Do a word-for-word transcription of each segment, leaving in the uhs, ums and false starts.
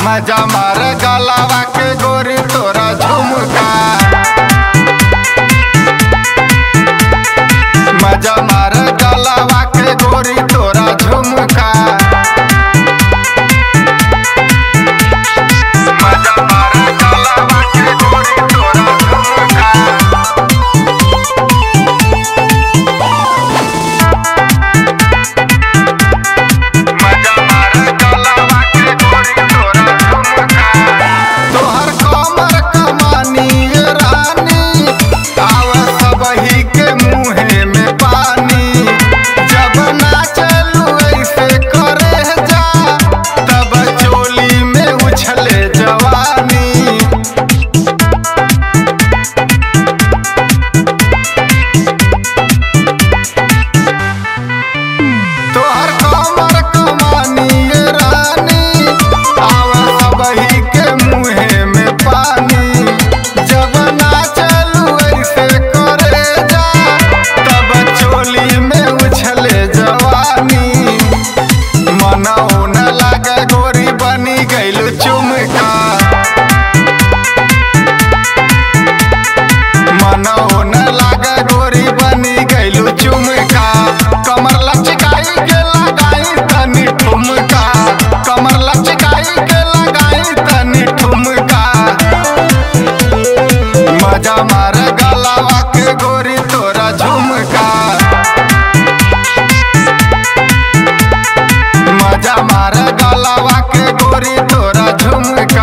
मजा मार गलावा के गोरी तोरा झुमका, मजा मार गलावा के गोरी तोरा झुमका, मजा मार गलावा के गोरी तोरा झुमका। मजा मार गलावा के गोरी तोरा झुमका, मजा मार गलावा के गोरी तोरा झुमका,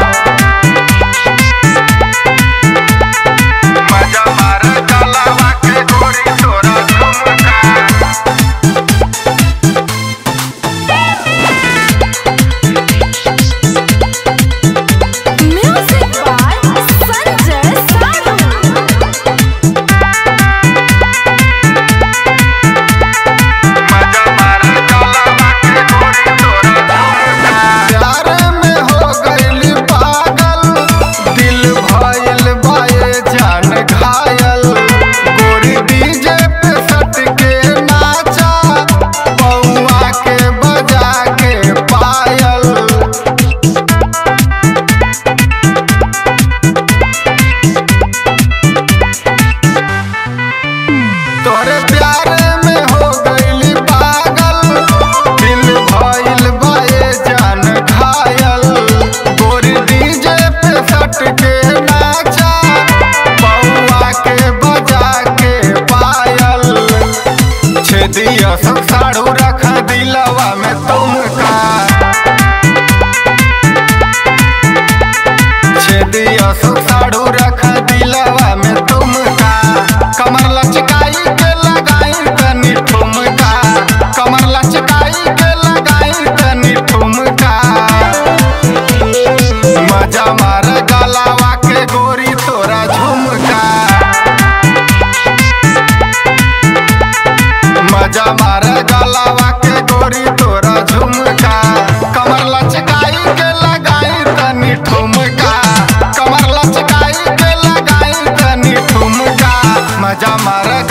मजा मार गलावा के गोरी तोरा झुमका। दिया साड़ू रख दिलवा में तुमका, छेदिया साड़ू रख दिलवा में तुमका, कमर लचकाई के लगाई तनी ठुमका, कमर लचकाई के लगाई तनी ठुमका। मजा मार गलावा के गोरी तोरा झुमका, मजा मार गलावा के गोरी तोरा झुमका, कमर लचकाई के लगाई तनी ठुमका, कमर लचकाई के लगाई तनी ठुमका। मजा मार